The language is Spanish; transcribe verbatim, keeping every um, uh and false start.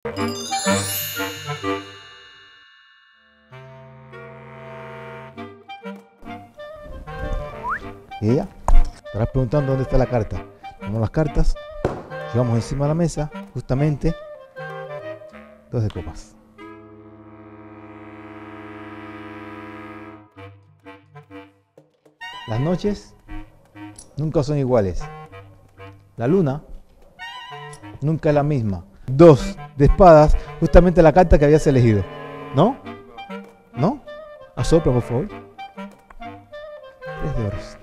Y ya, estarás preguntando dónde está la carta. Tomamos las cartas, llevamos encima de la mesa, justamente, dos de copas. Las noches nunca son iguales. La luna nunca es la misma. Dos de espadas, justamente la carta que habías elegido. ¿No? ¿No? Asopra, por favor. Tres de oros.